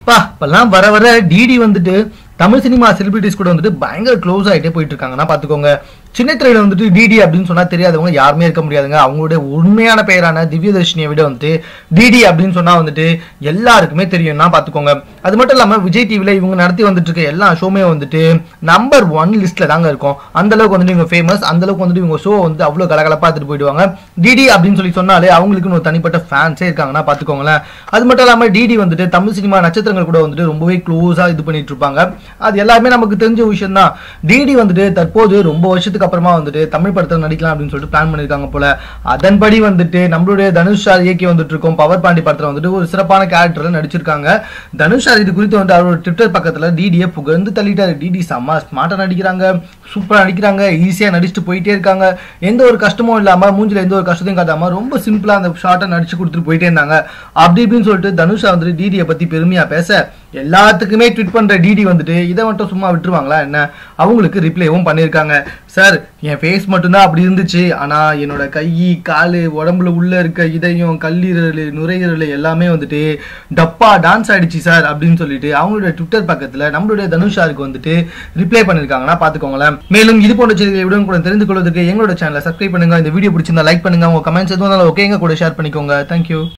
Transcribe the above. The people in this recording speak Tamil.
இப்பெல்லாம் வர வர டிடி வந்துட்டு தமிழ் சினிமா செலிபிரிட்டிஸ் கூட வந்துட்டு பயங்கர க்ளோஸ் ஆகிட்டே போயிட்டு இருக்காங்கன்னா பாத்துக்கோங்க. சின்ன திரையில வந்துட்டு டிடி அப்படின்னு சொன்னா தெரியாதவங்க யாருமே இருக்க முடியாதுங்க. அவங்களுடைய உண்மையான பெயரான திவ்யதர்ஷினியை விட வந்துட்டு டிடி அப்படின்னு சொன்னா வந்துட்டு எல்லாருக்குமே தெரியும்னா பாத்துக்கோங்க. அது மட்டும் இல்லாம விஜய் டிவில இவங்க நடத்தி வந்துட்டு இருக்க எல்லா ஷோமே வந்துட்டு நம்பர் 1 லிஸ்ட்ல தாங்க இருக்கும். அந்த அளவுக்கு வந்துட்டு இவங்க ஃபேமஸ், அந்த அளவுக்கு வந்துட்டு இவங்க ஷோ வந்து அவ்வளவு கலகலப்பா எடுத்துட்டு போயிடுவாங்க. டிடி அப்படின்னு சொல்லி சொன்னாலே அவங்களுக்கு ஒரு தனிப்பட்ட ஃபேன்ஸே இருக்காங்கன்னா பாத்துக்கோங்களேன். அது மட்டும் இல்லாம டிடி வந்துட்டு தமிழ் சினிமா நட்சத்திரங்கள் கூட வந்துட்டு ரொம்பவே க்ளோஸா இது பண்ணிட்டு இருப்பாங்க. அது எல்லாமே நமக்கு தெரிஞ்ச விஷயம் தான். டிடி வந்துட்டு தற்போது ரொம்ப வருஷத்துக்கு அப்புறமா வந்துட்டு தமிழ் படத்தில் நடிக்கலாம் அப்படின்னு சொல்லிட்டு பிளான் பண்ணிருக்காங்க போல. அதன்படி வந்துட்டு நம்மளுடைய தனுஷ் சார் இயக்கி வந்துட்டு இருக்கோம் பவர் பாண்டி படத்துல வந்துட்டு ஒரு சிறப்பான கேரக்டர்ல நடிச்சிருக்காங்க. தனுஷ் சார் இது குறித்து வந்து அவரோட ட்விட்டர் பக்கத்துல டிடியை புகழ்ந்து தள்ளிட்டாரு. டிடி செம்ம ஸ்மார்ட்டா நடிக்கிறாங்க, சூப்பரா நடிக்கிறாங்க, ஈஸியா நடிச்சுட்டு போயிட்டே இருக்காங்க, எந்த ஒரு கஷ்டமும் இல்லாம மூஞ்சில எந்த ஒரு கஷ்டத்தையும் காட்டாம ரொம்ப சிம்பிளா அந்த ஷார்ட்டா நடிச்சு கொடுத்துட்டு போயிட்டே இருந்தாங்க அப்படி இப்படின்னு சொல்லிட்டு தனுஷா வந்துட்டு டிடியை பத்தி பெருமையா பேச எல்லாத்துக்குமே ட்வீட் பண்ற டிடி வந்துட்டு இதை மட்டும் சும்மா விட்டுருவாங்களா என்ன? அவங்களுக்கு ரிப்ளைவும் பண்ணிருக்காங்க. சார், என் ஃபேஸ் மட்டும்தான் அப்படி இருந்துச்சு, ஆனா என்னோட கை காலு உடம்புல உள்ள இருக்க இதயம் கல்லீரல் நுரையீரல் எல்லாமே வந்துட்டு டப்பா டான்ஸ் ஆயிடுச்சு சார் அப்படின்னு சொல்லிட்டு அவங்களுடைய ட்விட்டர் பக்கத்துல நம்மளுடைய தனுஷாருக்கு வந்துட்டு ரிப்ளை பண்ணிருக்காங்கன்னா பாத்துக்கோங்களேன். மேலும் இது போன்ற செய்திகளை உடனுக்குடன் தெரிந்து கொள்வதற்கு எங்களோட சேனலை சப்ஸ்கிரைப் பண்ணுங்க. இந்த வீடியோ பிடிச்சிருந்தா லைக் பண்ணுங்க. உங்க கமெண்ட்ஸ் எதுவும் ஓகே எங்க கூட ஷேர் பண்ணிக்கோங்க. தேங்க்யூ.